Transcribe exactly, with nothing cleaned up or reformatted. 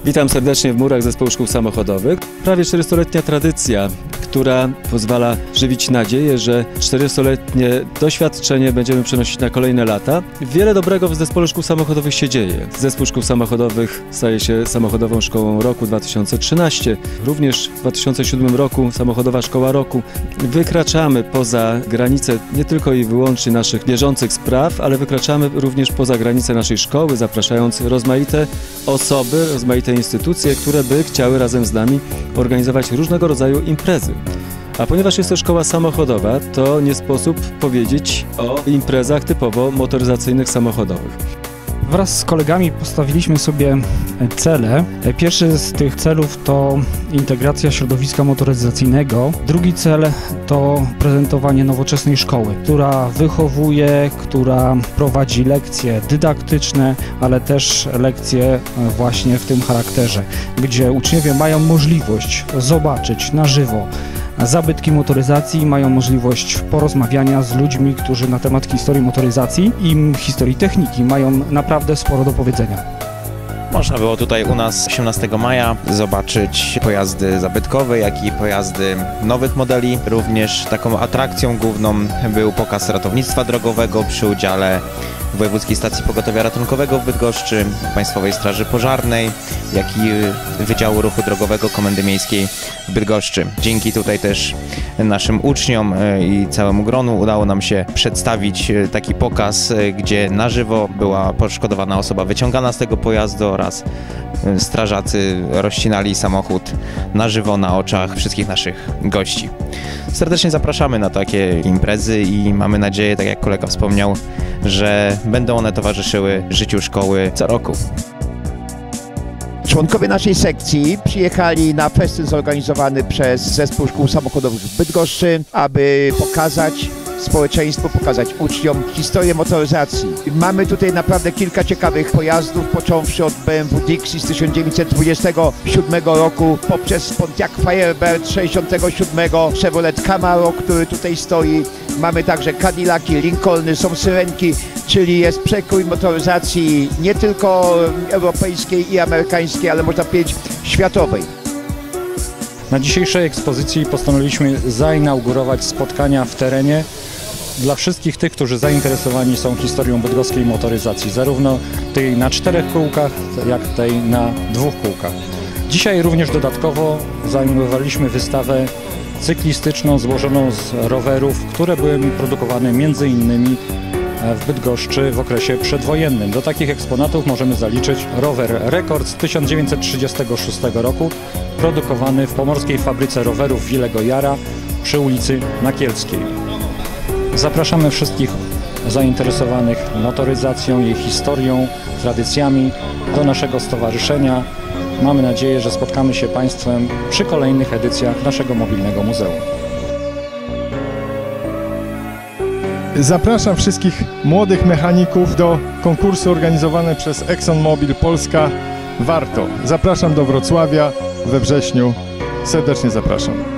Witam serdecznie w murach Zespołu Szkół Samochodowych. Prawie czterystuletnia tradycja, która pozwala żywić nadzieję, że czterystuletnie doświadczenie będziemy przenosić na kolejne lata. Wiele dobrego w Zespole Szkół Samochodowych się dzieje. Zespół Szkół Samochodowych staje się samochodową szkołą roku dwa tysiące trzynastego. Również w dwa tysiące siódmym roku samochodowa szkoła roku. Wykraczamy poza granice nie tylko i wyłącznie naszych bieżących spraw, ale wykraczamy również poza granice naszej szkoły, zapraszając rozmaite osoby, rozmaite instytucje, które by chciały razem z nami organizować różnego rodzaju imprezy. A ponieważ jest to szkoła samochodowa, to nie sposób powiedzieć o imprezach typowo motoryzacyjnych, samochodowych. Wraz z kolegami postawiliśmy sobie cele. Pierwszy z tych celów to integracja środowiska motoryzacyjnego. Drugi cel to prezentowanie nowoczesnej szkoły, która wychowuje, która prowadzi lekcje dydaktyczne, ale też lekcje właśnie w tym charakterze, gdzie uczniowie mają możliwość zobaczyć na żywo zabytki motoryzacji, mają możliwość porozmawiania z ludźmi, którzy na temat historii motoryzacji i historii techniki mają naprawdę sporo do powiedzenia. Można było tutaj u nas osiemnastego maja zobaczyć pojazdy zabytkowe, jak i pojazdy nowych modeli. Również taką atrakcją główną był pokaz ratownictwa drogowego przy udziale Wojewódzkiej Stacji Pogotowia Ratunkowego w Bydgoszczy, Państwowej Straży Pożarnej, jak i Wydziału Ruchu Drogowego Komendy Miejskiej w Bydgoszczy. Dzięki tutaj też naszym uczniom i całemu gronu udało nam się przedstawić taki pokaz, gdzie na żywo była poszkodowana osoba wyciągana z tego pojazdu oraz strażacy rozcinali samochód na żywo na oczach wszystkich naszych gości. Serdecznie zapraszamy na takie imprezy i mamy nadzieję, tak jak kolega wspomniał, że będą one towarzyszyły życiu szkoły co roku. Członkowie naszej sekcji przyjechali na festyn zorganizowany przez Zespół Szkół Samochodowych w Bydgoszczy, aby pokazać społeczeństwu, pokazać uczniom historię motoryzacji. Mamy tutaj naprawdę kilka ciekawych pojazdów, począwszy od B M W Dixie z tysiąc dziewięćset dwudziestego siódmego roku, poprzez Pontiac Firebird sześćdziesiątego siódmego, Chevrolet Camaro, który tutaj stoi. Mamy także Cadillaki, Lincolny, są syrenki, czyli jest przekrój motoryzacji nie tylko europejskiej i amerykańskiej, ale można powiedzieć światowej. Na dzisiejszej ekspozycji postanowiliśmy zainaugurować spotkania w terenie dla wszystkich tych, którzy zainteresowani są historią bydgoskiej motoryzacji, zarówno tej na czterech kółkach, jak tej na dwóch kółkach. Dzisiaj również dodatkowo zainaugrowaliśmy wystawę cyklistyczną złożoną z rowerów, które były produkowane między innymi w Bydgoszczy w okresie przedwojennym. Do takich eksponatów możemy zaliczyć rower Rekord z tysiąc dziewięćset trzydziestego szóstego roku, produkowany w pomorskiej fabryce rowerów Wilego Jara przy ulicy Nakielskiej. Zapraszamy wszystkich zainteresowanych motoryzacją, jej historią, tradycjami do naszego stowarzyszenia. Mamy nadzieję, że spotkamy się Państwem przy kolejnych edycjach naszego mobilnego muzeum. Zapraszam wszystkich młodych mechaników do konkursu organizowanego przez ExxonMobil Polska Warto. Zapraszam do Wrocławia we wrześniu. Serdecznie zapraszam.